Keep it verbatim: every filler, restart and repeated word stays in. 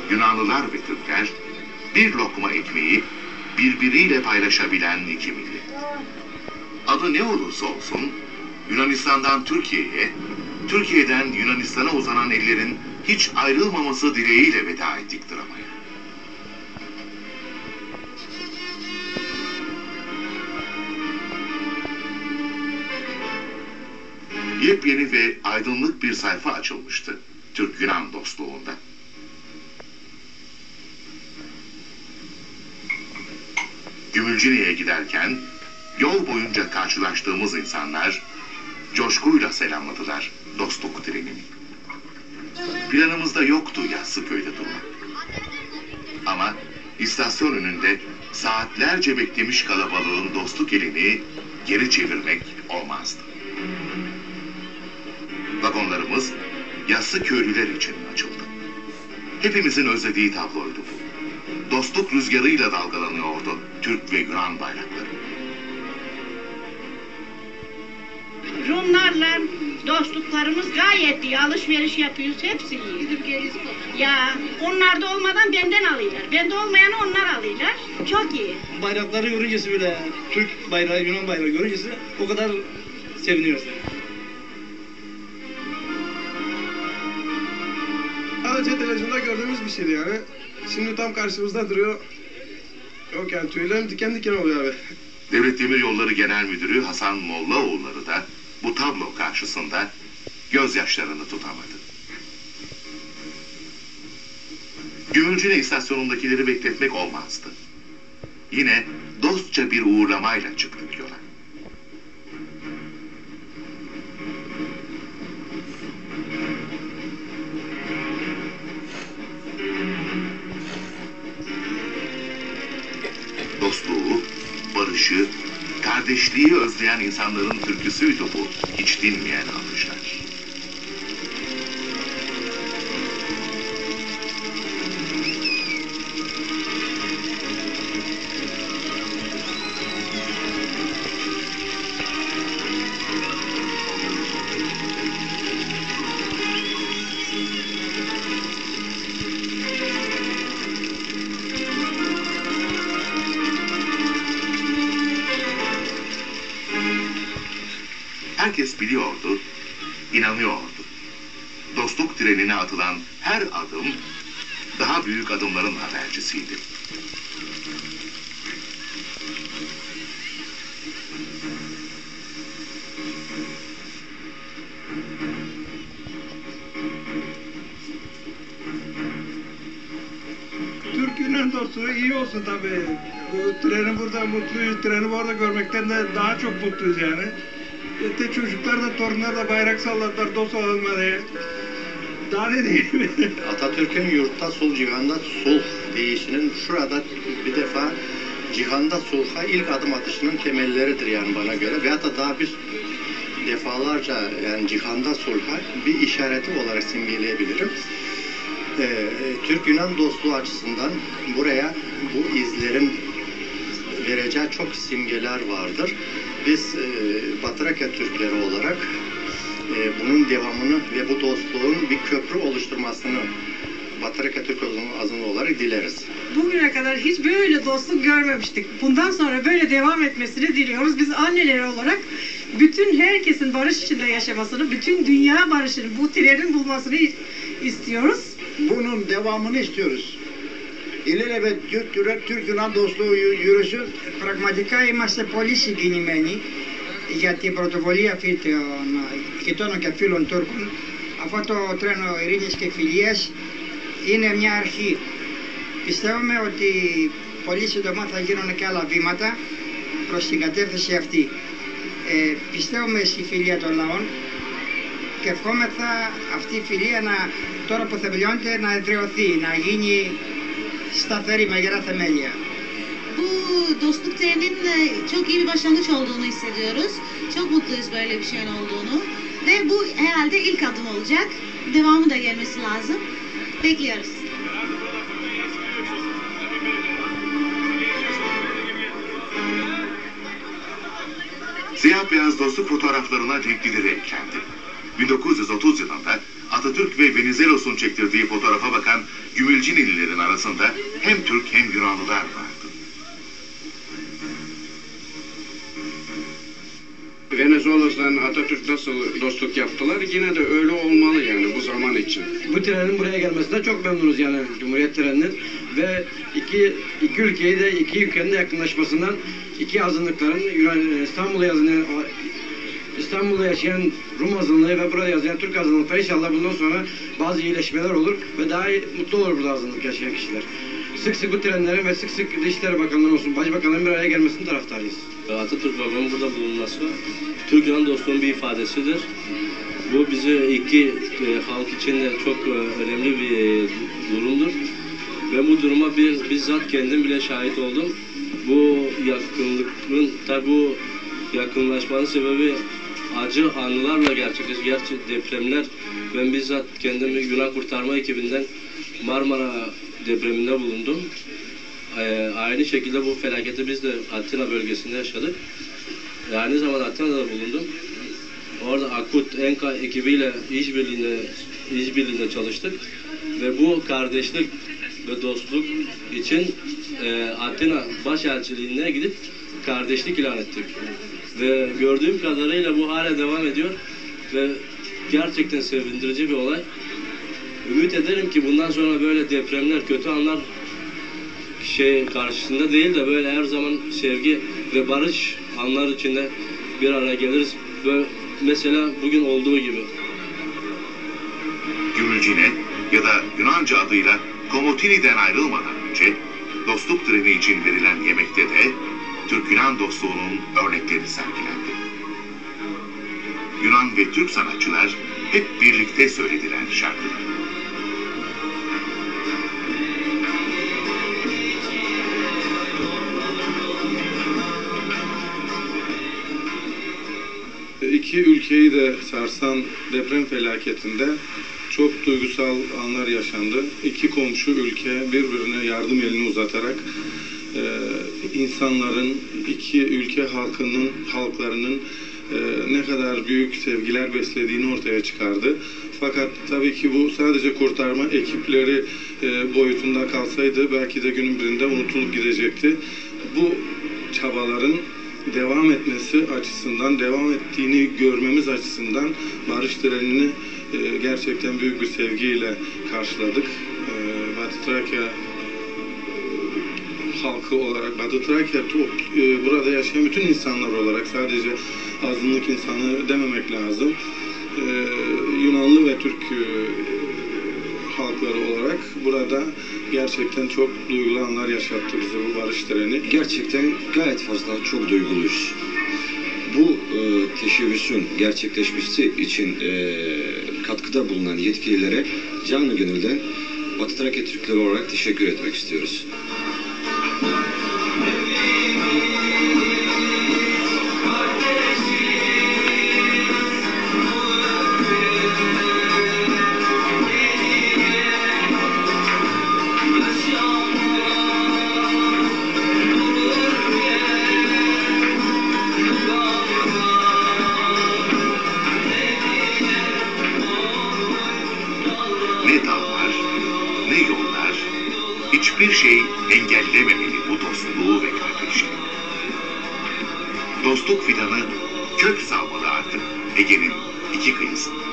Yunanlılar ve Türkler bir lokma ekmeği birbiriyle paylaşabilen iki millet. Adı ne olursa olsun Yunanistan'dan Türkiye'ye, Türkiye'den Yunanistan'a uzanan ellerin hiç ayrılmaması dileğiyle veda ettik dramaya. Yepyeni ve aydınlık bir sayfa açılmıştı Türk-Yunan dostluğunda. Gümülcine'ye giderken yol boyunca karşılaştığımız insanlar coşkuyla selamladılar dostluk trenini. Planımızda yoktu Yassıköy'de durmak. Ama istasyon önünde saatlerce beklemiş kalabalığın dostluk elini geri çevirmek olmazdı. Vagonlarımız Yassıköylüler için açıldı. Hepimizin özlediği tabloydu bu. Dostluk rüzgarıyla dalgalanıyordu Türk ve Yunan bayrakları. Rumlarla dostluklarımız gayet iyi. Alışveriş yapıyoruz. Hepsi iyi. Ya onlar da olmadan benden alıyorlar. Bende olmayanı onlar alıyorlar. Çok iyi. Bayrakları görüncesi bile Türk bayrağı, Yunan bayrağı görüncesi o kadar seviniyoruz. Sadece televizyonda gördüğümüz bir şeydi yani. Şimdi tam karşımızda duruyor. Yok yani tüylerim diken diken oluyor abi. Devlet Demiryolları Genel Müdürü Hasan Mollaoğulları da bu tablo karşısında gözyaşlarını tutamadı. Gümülcine istasyonundakileri bekletmek olmazdı. Yine dostça bir uğurlamayla çıktık yola. Dostluğu, barışı, kardeşliği özleyen insanların türküsüydü bu hiç dinmeyen alışlar. Herkes biliyordu, inanıyordu. Dostluk trenine atılan her adım daha büyük adımların habercisiydi. Türk-Yunan dostluğu iyi olsun tabii. Bu treni burada mutluyuz. Treni orada görmekten de daha çok mutluyuz yani. İşte çocuklar da torunlar da bayrak salladılar dost olalım diye. Daha ne diyeyim? Atatürk'ün yurtta sulh, cihanda sulh deyişinin şurada bir defa cihanda sulha ilk adım atışının temelleridir yani bana göre. Veyahut da daha bir defalarca yani cihanda sulha bir işareti olarak simgeleyebilirim. Ee, Türk-Yunan dostluğu açısından buraya bu izlerin vereceği çok simgeler vardır. Biz e, Batı Trakya Türkleri olarak e, bunun devamını ve bu dostluğun bir köprü oluşturmasını Batı Trakya Türk azınlığı olarak dileriz. Bugüne kadar hiç böyle dostluk görmemiştik. Bundan sonra böyle devam etmesini diliyoruz. Biz anneler olarak bütün herkesin barış içinde yaşamasını, bütün dünya barışını, bu trenin bulmasını istiyoruz. Bunun devamını istiyoruz. İlelebet Türk-Yunan dostluğu yürüsün. Πραγματικά είμαστε πολύ συγκινημένοι για την πρωτοβολία αυτή των γειτόνων και φίλων Τούρκων. Αυτό το τρένο ειρήνης και φιλίας είναι μια αρχή. Πιστεύουμε ότι πολύ σύντομα θα γίνουν και άλλα βήματα προς την κατεύθυνση αυτή. Ε, πιστεύουμε στη φιλία των λαών και ευχόμεθα αυτή η φιλία να, τώρα που θεμελιώνεται να εδραιωθεί, να γίνει staferi με γερά θεμέλια. Bu dostluk treninin çok iyi bir başlangıç olduğunu hissediyoruz. Çok mutluyuz böyle bir şeyin olduğunu. Ve bu herhalde ilk adım olacak. Devamı da gelmesi lazım. Bekliyoruz. Siyah beyaz dostluk fotoğraflarına renklileri eklendi. bin dokuz yüz otuz yılında Atatürk ve Venizelos'un çektirdiği fotoğrafa bakan Gümül Gümülcinelilerin arasında hem Türk hem Yunanlılar vardı. Venezuela'dan Atatürk nasıl dostluk yaptılar, yine de öyle olmalı yani bu zaman için. Bu trenin buraya gelmesinden çok memnunuz yani Cumhuriyet treninin ve iki, iki ülkeyi de iki ülkenin de yakınlaşmasından, iki azınlıkların Yunan, İstanbul'da yazılan İstanbul'da yaşayan Rum azınlığı ve burada yaşayan Türk azınlıkları inşallah bundan sonra bazı iyileşmeler olur ve daha iyi, mutlu olur burada azınlık yaşayan kişiler. Sık sık bu trenlerin ve sık sık Dışişleri Bakanlığı olsun, Başbakanlığın bir araya gelmesinin taraftarıyız. Atatürk Bakanı'nın burada bulunması Türk-Yunan dostluğunun bir ifadesidir. Bu bize iki e, halk için de çok e, önemli bir e, durumdur. Ve bu duruma bir, bizzat kendim bile şahit oldum. Bu yakınlıkın, tabi bu yakınlaşmanın sebebi acı anılarla gerçekleşti. Gerçi depremler, ben bizzat kendim Yunan kurtarma ekibinden Marmara depreminde bulundum. Ee, aynı şekilde bu felaketi biz de Atina bölgesinde yaşadık. Ee, aynı zamanda Atina'da da bulundum. Orada Akut Enka ekibiyle işbirliğinde işbirliğinde çalıştık ve bu kardeşlik ve dostluk için e, Atina Başelçiliğine gidip kardeşlik ilan ettik. Ve gördüğüm kadarıyla bu hala devam ediyor ve gerçekten sevindirici bir olay. Ümit ederim ki bundan sonra böyle depremler, kötü anlar şey karşısında değil de böyle her zaman sevgi ve barış anlar içinde bir araya geliriz. Böyle mesela bugün olduğu gibi. Gümülcine ya da Yunanca adıyla Komotini'den ayrılmadan önce dostluk treni için verilen yemekte de Türk-Yunan dostluğunun örnekleri sergilendi. Yunan ve Türk sanatçılar hep birlikte söylediler şarkıları. İki ülkeyi de sarsan deprem felaketinde çok duygusal anlar yaşandı. İki komşu ülke birbirine yardım elini uzatarak e, insanların, iki ülke halkının, halklarının e, ne kadar büyük sevgiler beslediğini ortaya çıkardı. Fakat tabii ki bu sadece kurtarma ekipleri e, boyutunda kalsaydı belki de günün birinde unutulup gidecekti. Bu çabaların devam etmesi açısından, devam ettiğini görmemiz açısından barış trenini e, gerçekten büyük bir sevgiyle karşıladık. E, Batı Trakya e, halkı olarak, Batı Trakya e, burada yaşayan bütün insanlar olarak, sadece azınlık insanı dememek lazım. E, Yunanlı ve Türk e, halkları olarak burada gerçekten çok duygulu anlar yaşattı bize bu barış treni. Gerçekten gayet fazla, çok duyguluyuz. Bu e, teşebbüsün gerçekleşmesi için e, katkıda bulunan yetkililere canı gönülden Batı Trakya Türkleri olarak teşekkür etmek istiyoruz. Ne dağlar, ne yollar, hiçbir şey engellememeli bu dostluğu ve kardeşliği. Dostluk fidanı kök salmalı artık Ege'nin iki kıyısında.